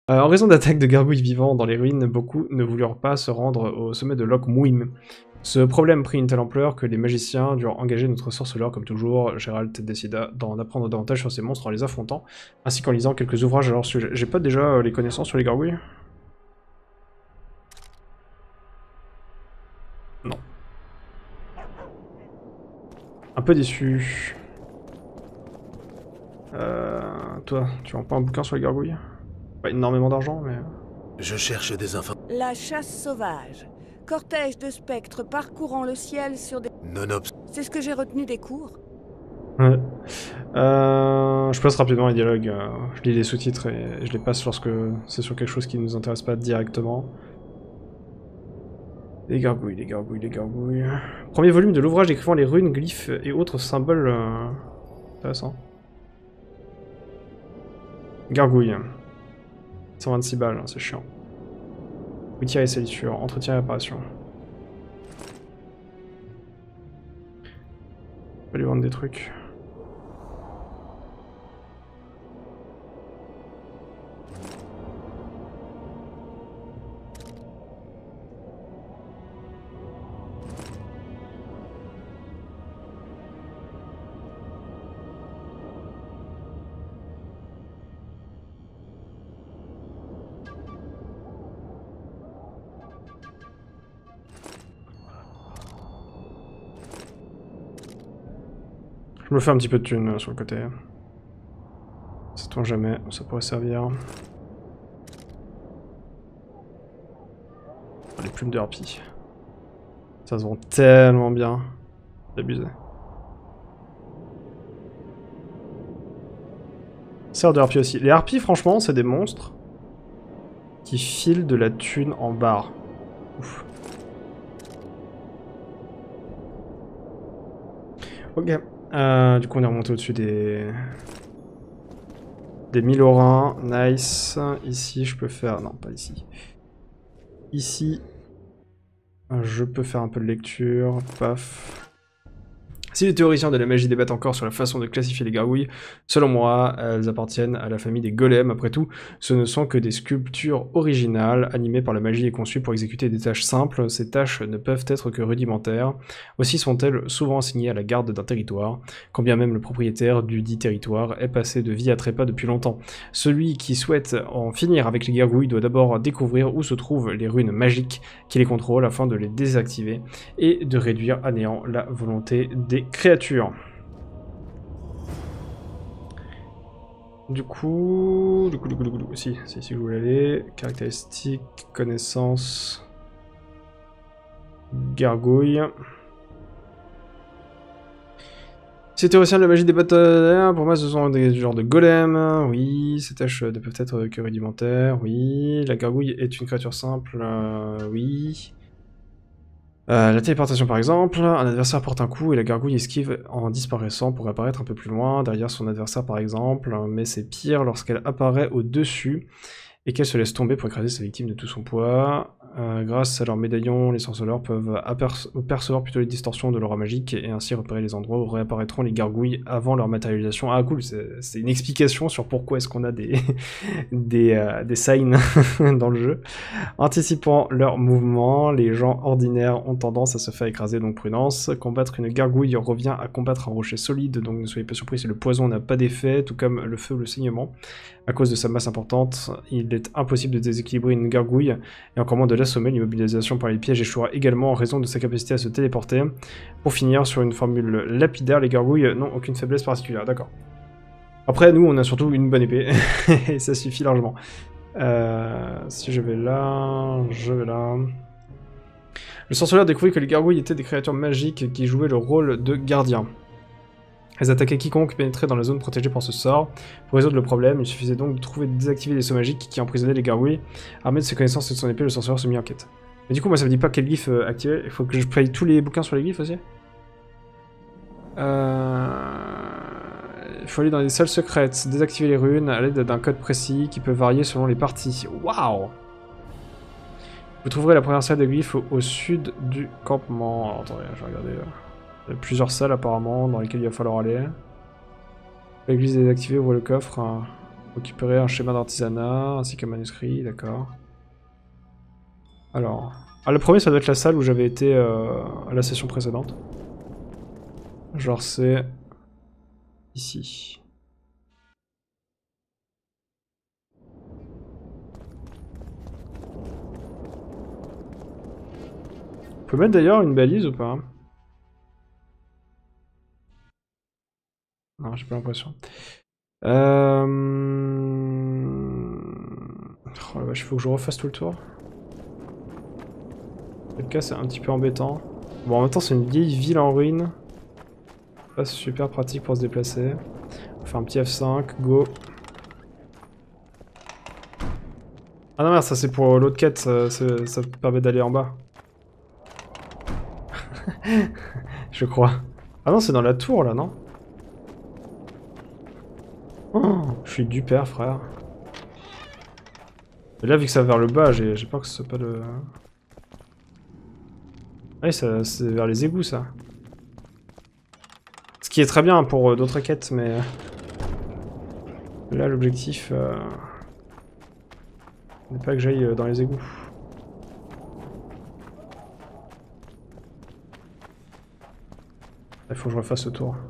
En raison d'attaques de gargouilles vivants dans les ruines, beaucoup ne voulurent pas se rendre au sommet de Loch Muim. Ce problème prit une telle ampleur que les magiciens durent engager notre sorceleur comme toujours. Gérald décida d'en apprendre davantage sur ces monstres en les affrontant, ainsi qu'en lisant quelques ouvrages à leur sujet. J'ai pas déjà les connaissances sur les gargouilles? Non. Un peu déçu. Toi, tu vends pas un bouquin sur les gargouilles? Pas énormément d'argent, mais... Je cherche des infos. La chasse sauvage. Cortège de spectres parcourant le ciel sur des... C'est ce que j'ai retenu des cours. Ouais. Je passe rapidement les dialogues, je lis les sous-titres et je les passe lorsque c'est sur quelque chose qui ne nous intéresse pas directement. Les gargouilles, les gargouilles, les gargouilles... Premier volume de l'ouvrage décrivant les runes, glyphes et autres symboles... Intéressant. Gargouille. 126 balles, c'est chiant. Outils et salissure, entretien et réparation. On va lui vendre des trucs. Je me fais un petit peu de thunes sur le côté. Sait-on jamais, ça pourrait servir. Oh, les plumes de harpie. Ça se vend tellement bien. C'est abusé. Serre de harpie aussi. Les harpies, franchement, c'est des monstres qui filent de la thune en barre. Ouf. Ok. Du coup, on est remonté au-dessus des 1000 orins. Nice. Ici, je peux faire... Non, pas ici. Ici, je peux faire un peu de lecture. Paf. Si les théoriciens de la magie débattent encore sur la façon de classifier les gargouilles, selon moi, elles appartiennent à la famille des golems. Après tout, ce ne sont que des sculptures originales, animées par la magie et conçues pour exécuter des tâches simples. Ces tâches ne peuvent être que rudimentaires. Aussi sont-elles souvent assignées à la garde d'un territoire, quand bien même le propriétaire du dit territoire est passé de vie à trépas depuis longtemps. Celui qui souhaite en finir avec les gargouilles doit d'abord découvrir où se trouvent les runes magiques qui les contrôlent afin de les désactiver et de réduire à néant la volonté des créatures. Du coup, si je voulais aller. Caractéristiques, connaissances, gargouille. Ces théoriciens de la magie des batailles, pour moi ce sont des genres de golems, oui, ces tâches ne peuvent être que rudimentaires, oui, la gargouille est une créature simple, oui. La téléportation par exemple, un adversaire porte un coup et la gargouille esquive en disparaissant pour apparaître un peu plus loin, derrière son adversaire par exemple, mais c'est pire lorsqu'elle apparaît au-dessus et qu'elle se laisse tomber pour écraser sa victime de tout son poids. Grâce à leur médaillon, les sorceleurs peuvent percevoir plutôt les distorsions de l'aura magique et ainsi repérer les endroits où réapparaîtront les gargouilles avant leur matérialisation. Ah cool, c'est une explication sur pourquoi est-ce qu'on a des signs dans le jeu. Anticipant leurs mouvements, les gens ordinaires ont tendance à se faire écraser, donc prudence. Combattre une gargouille revient à combattre un rocher solide, donc ne soyez pas surpris si le poison n'a pas d'effet, tout comme le feu ou le saignement. À cause de sa masse importante, il est impossible de déséquilibrer une gargouille, et encore moins de l'assommer. L'immobilisation par les pièges échouera également en raison de sa capacité à se téléporter. Pour finir, sur une formule lapidaire, les gargouilles n'ont aucune faiblesse particulière, d'accord. Après, nous, on a surtout une bonne épée, et ça suffit largement. Si je vais là, je vais là... Le sorceleur découvrit que les gargouilles étaient des créatures magiques qui jouaient le rôle de gardiens. Elles attaquaient quiconque pénétrait dans la zone protégée par ce sort. Pour résoudre le problème, il suffisait donc de trouver et de désactiver les sauts magiques qui emprisonnaient les gargouilles. Armé de ses connaissances et de son épée, le sorceleur se mit en quête. Mais du coup, moi ça me dit pas quel glyphe activer. Il faut que je paye tous les bouquins sur les glyphes aussi. Il faut aller dans des salles secrètes, désactiver les runes à l'aide d'un code précis qui peut varier selon les parties. Waouh! Vous trouverez la première salle de glyphes au sud du campement. Alors attendez, je vais regarder. Il y a plusieurs salles apparemment dans lesquelles il va falloir aller. L'église est désactivée, ouvre le coffre. Récupérer un schéma d'artisanat ainsi qu'un manuscrit, d'accord. Alors... Ah, le premier, ça doit être la salle où j'avais été à la session précédente. Genre, c'est... ici. On peut mettre d'ailleurs une balise ou pas? Non, j'ai pas l'impression. Oh la vache, il faut que je refasse tout le tour. Le cas, c'est un petit peu embêtant. Bon, en même temps, c'est une vieille ville en ruine. Pas super pratique pour se déplacer. On fait un petit F5, go. Ah non, merde, ça c'est pour l'autre quête, ça permet d'aller en bas. Je crois. Ah non, c'est dans la tour là, non? Oh, je suis du père, frère. Et là, vu que ça va vers le bas, j'ai peur que ce soit pas le... Oui, c'est vers les égouts, ça. Ce qui est très bien pour d'autres quêtes, mais... Là, l'objectif... n'est pas que j'aille dans les égouts. Il faut que je refasse ce tour.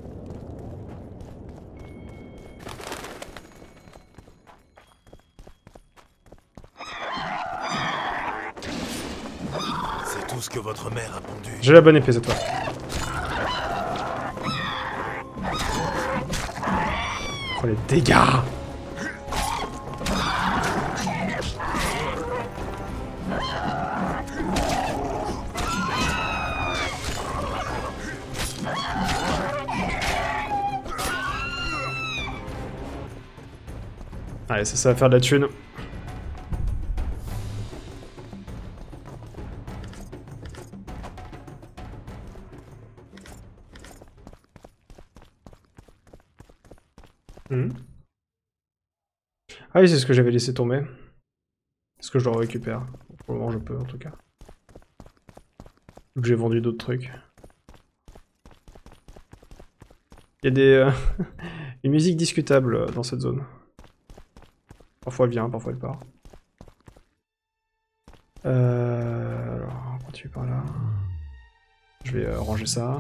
C'est tout ce que votre mère a pondu. J'ai la bonne épée cette fois. Oh les dégâts! Allez, ça va faire de la thune. Ah oui, c'est ce que j'avais laissé tomber. Est-ce que je le récupère? Pour le moment, je peux, en tout cas. Vu que j'ai vendu d'autres trucs. Il y a des... une musique discutable dans cette zone. Parfois elle vient, parfois elle part. Alors, on continue par là. Je vais ranger ça.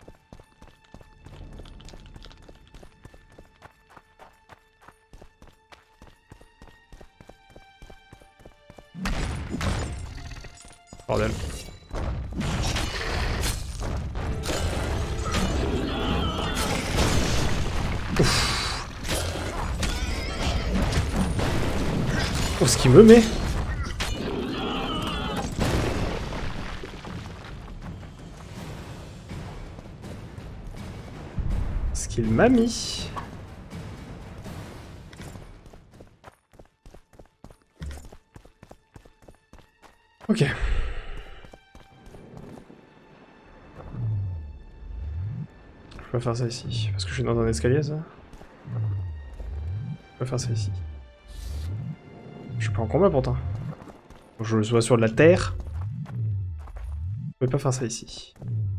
Bordel. Oh, ce qu'il me met! Ce qu'il m'a mis! Ok. Je vais faire ça ici. Parce que je suis dans un escalier, ça? Je vais faire ça ici. Je suis pas en combat pourtant. Je le sois sur de la terre. Je vais pas faire ça ici.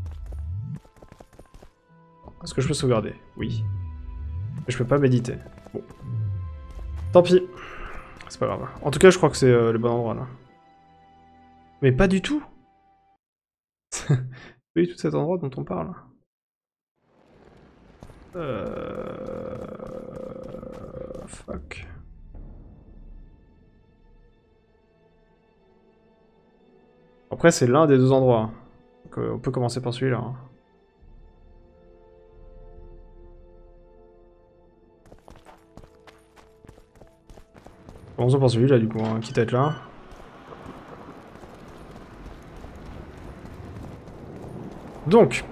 Est-ce que je peux sauvegarder? Oui. Mais je peux pas méditer. Bon. Tant pis. C'est pas grave. En tout cas, je crois que c'est le bon endroit là. Mais pas du tout. Pas du tout cet endroit dont on parle. Fuck. Après, c'est l'un des deux endroits. Donc, on peut commencer par celui-là. Hein. Commençons par celui-là, du coup, hein, quitte à être là. Donc.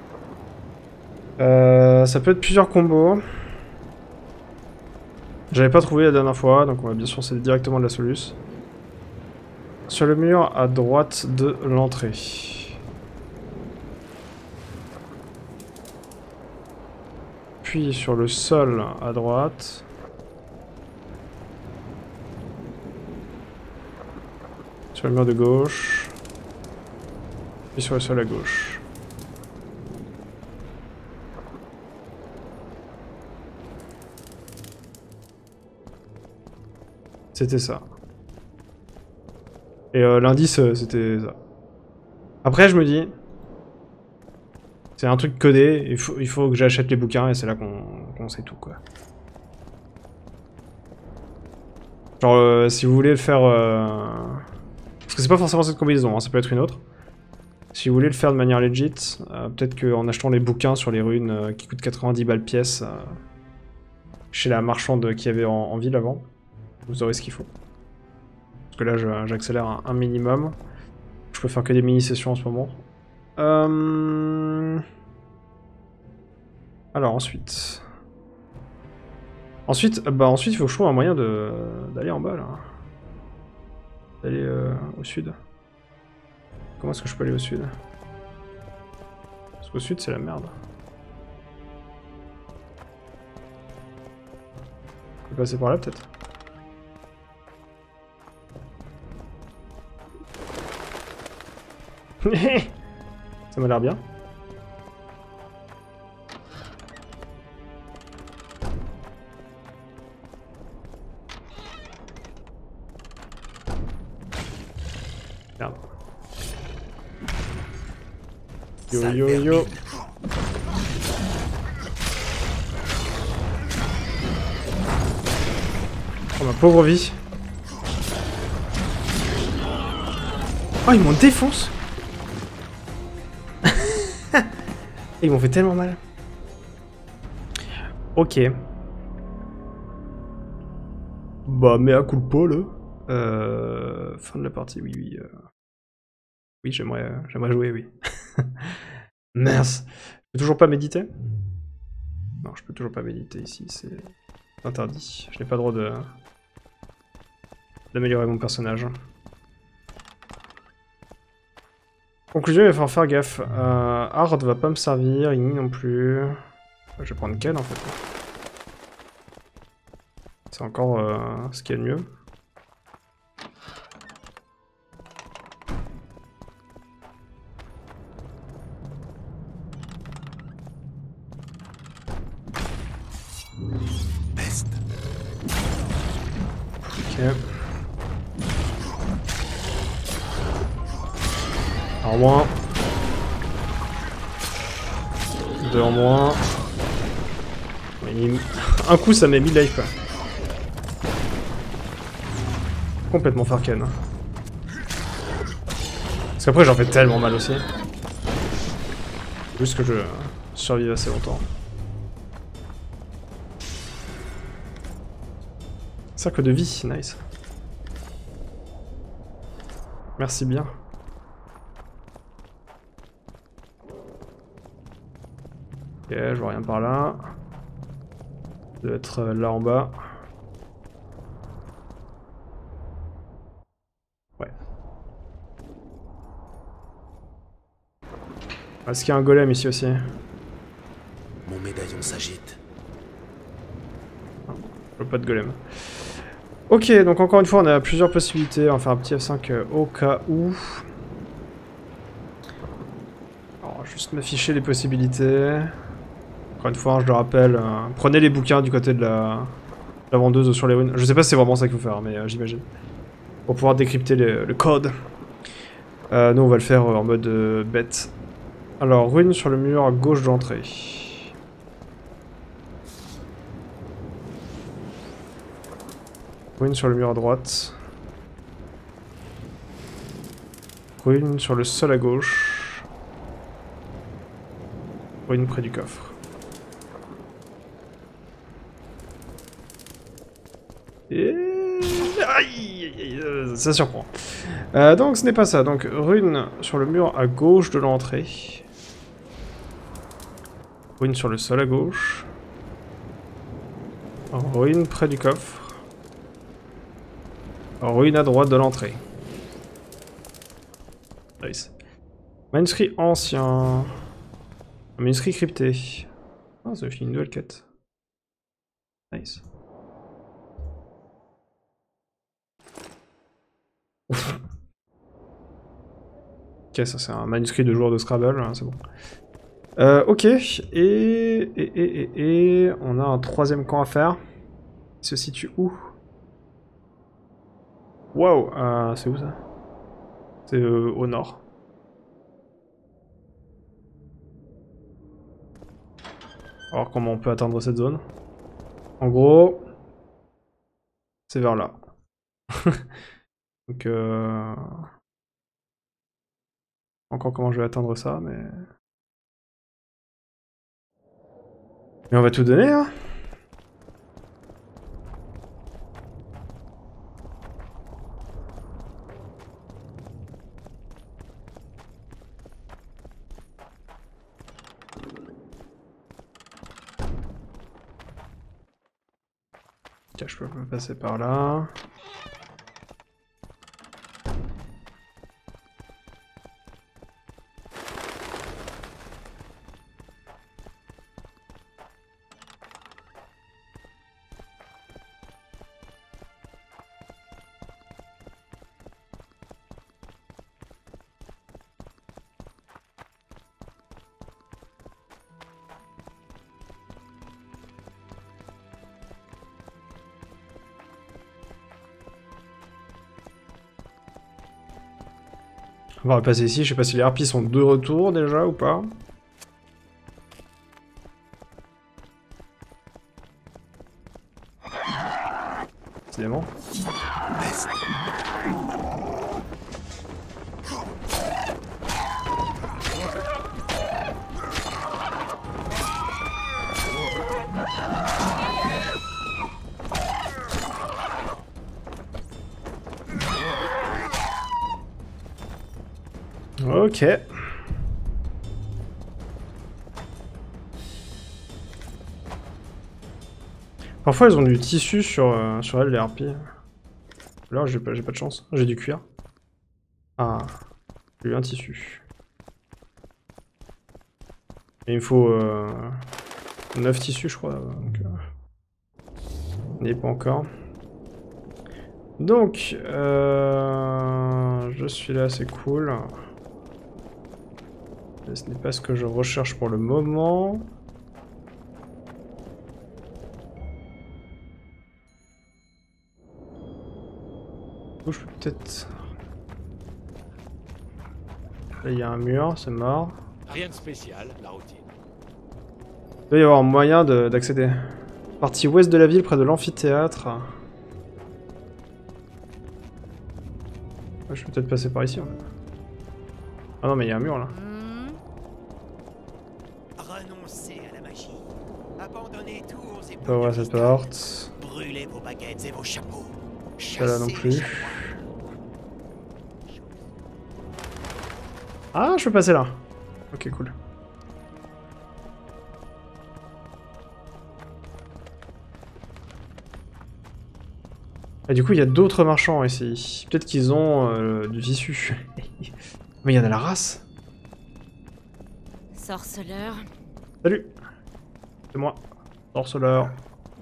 Ça peut être plusieurs combos. J'avais pas trouvé la dernière fois, donc on va bien sûr c'est directement de la soluce. Sur le mur à droite de l'entrée. Puis sur le sol à droite. Sur le mur de gauche. Puis sur le sol à gauche. C'était ça. Et l'indice, c'était ça. Après, je me dis... C'est un truc codé, il faut que j'achète les bouquins et c'est là qu'on sait tout, quoi. Genre, si vous voulez le faire... Parce que c'est pas forcément cette combinaison, hein, ça peut être une autre. Si vous voulez le faire de manière legit, peut-être qu'en achetant les bouquins sur les runes qui coûtent 90 balles pièce, chez la marchande qui avait en ville avant, vous aurez ce qu'il faut. Parce que là, j'accélère un minimum. Je peux faire que des mini-sessions en ce moment. Alors ensuite... Ensuite, il faut que je trouve un moyen d'aller en bas, là. D'aller au sud. Comment est-ce que je peux aller au sud? Parce qu'au sud, c'est la merde. Je peux passer par là, peut-être? Ça m'a l'air bien. Merde. Yo yo yo. Oh ma pauvre vie. Oh ils m'ont défonce. Ils m'ont fait tellement mal. Ok. Bah mea culpa là. Fin de la partie, oui oui. Oui j'aimerais jouer, oui. Mince. Je peux toujours pas méditer? Non, je peux toujours pas méditer ici, c'est interdit. Je n'ai pas le droit d'améliorer mon personnage. Conclusion, il va falloir faire gaffe. Hard va pas me servir, Igni non plus. Je vais prendre Ken en fait. C'est encore ce qu'il y a de mieux. Peste. Ok. En moins. 2 en moins. Un coup ça met 1000 life quoi. Complètement Farken. Parce qu'après j'en fais tellement mal aussi. Juste que je survive assez longtemps. Cercle de vie, nice. Merci bien. Ok, je vois rien par là. Ça doit être là en bas. Ouais. Est-ce qu'il y a un golem ici aussi? Mon médaillon s'agite. Non, je vois pas de golem. Ok, donc encore une fois, on a plusieurs possibilités. On va faire un petit F5 au cas où. Alors, juste m'afficher les possibilités. Encore une fois, hein, je le rappelle, prenez les bouquins du côté de la vendeuse sur les runes. Je sais pas si c'est vraiment ça qu'il faut faire, mais j'imagine. Pour pouvoir décrypter le code. Nous, on va le faire en mode bête. Alors, rune sur le mur à gauche de l'entrée. Rune sur le mur à droite. Rune sur le sol à gauche. Rune près du coffre. Et... Aïe, ça surprend. Donc ce n'est pas ça. Donc rune sur le mur à gauche de l'entrée. Rune sur le sol à gauche. Rune près du coffre. Rune à droite de l'entrée. Nice. Manuscrit ancien. Un manuscrit crypté. Ah, ça fait une nouvelle quête. Nice. Ok, ça c'est un manuscrit de joueur de Scrabble, hein, c'est bon. Ok, et on a un troisième camp à faire. Il se situe où? Waouh, c'est où ça? C'est au nord. On va voir comment on peut atteindre cette zone. En gros, c'est vers là. Donc, encore comment je vais atteindre ça, mais... Mais on va tout donner, hein. Tiens, je peux passer par là. On va repasser ici, je sais pas si les harpies sont de retour déjà ou pas. Décidément. Ok. Parfois elles ont du tissu sur elles, les harpies. Là j'ai pas de chance, j'ai du cuir. Ah, j'ai eu un tissu. Et il me faut 9 tissus je crois. Donc, on n'y est pas encore. Donc, je suis là, c'est cool. Mais ce n'est pas ce que je recherche pour le moment. Je peux peut-être... Là, il y a un mur, c'est mort. Rien de spécial, la routine. Il doit y avoir moyen d'accéder. Partie ouest de la ville, près de l'amphithéâtre. Je peux peut-être passer par ici en fait. Ah non mais il y a un mur là. Renoncez à la magie. Abandonnez tout aux épaules. On peut ouvrir cette porte. Brûlez vos baguettes et vos chapeaux. Pas là non plus. Ah, je peux passer là. Ok, cool. Et du coup, il y a d'autres marchands ici. Peut-être qu'ils ont du tissu. Mais il y en a la race. Sorceleur. Salut. C'est moi. Sorceleur.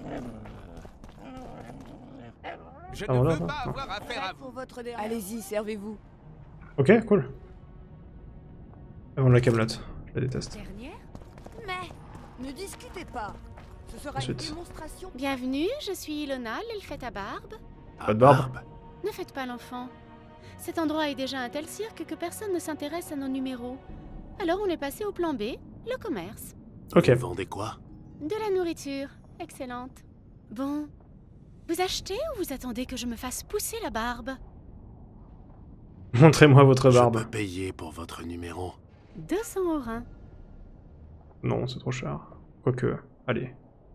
Je Ah, ne voilà, veux pas non. avoir affaire à vous. Pour votre allez-y, servez-vous. Ok, cool. Avant la camelote. Je la déteste. Dernière? Mais ne discutez pas. Ce sera Ensuite. une démonstration. Bienvenue, je suis Ilona, l'elfette à barbe. Pas de barbe. Ne faites pas l'enfant. Cet endroit est déjà un tel cirque que personne ne s'intéresse à nos numéros. Alors on est passé au plan B, le commerce. Ok. Vous vendez quoi? De la nourriture, excellente. Bon, vous achetez ou vous attendez que je me fasse pousser la barbe? Montrez-moi votre barbe. Je peux payer pour votre numéro. 200 aurins. Non, c'est trop cher. Quoique, allez.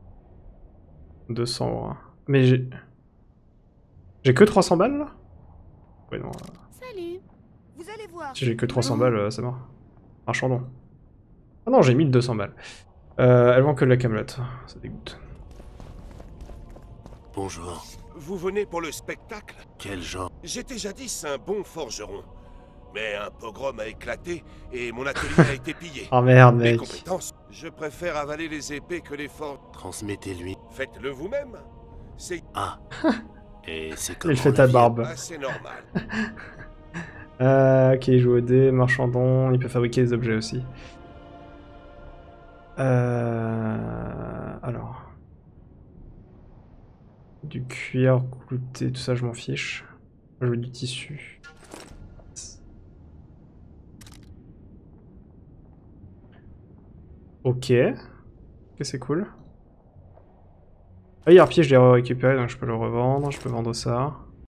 200 euros. Mais j'ai... J'ai que 300 balles, là? Oui, non. Salut. Vous allez voir. Si j'ai que 300 balles, c'est mort. Marchandons. Ah non, j'ai 1200 balles. Elle vend que de la camelote. Ça dégoûte. Bonjour. Vous venez pour le spectacle? Quel genre? J'étais jadis un bon forgeron. Mais un pogrom a éclaté et mon atelier a été pillé. Oh merde, Mes mec. compétences, je préfère avaler les épées que les forges. Transmettez-lui. Faites-le vous-même. C'est Ah. Et c'est Il comment fait la ta vie? barbe. assez normal. Ok, il joue au dé, marchandon, il peut fabriquer des objets aussi. Alors. Du cuir, clouté, tout ça, je m'en fiche. Je veux du tissu. Ok. Ok, c'est cool. Ah, hier pied, je l'ai récupéré, donc je peux le revendre. Je peux vendre ça.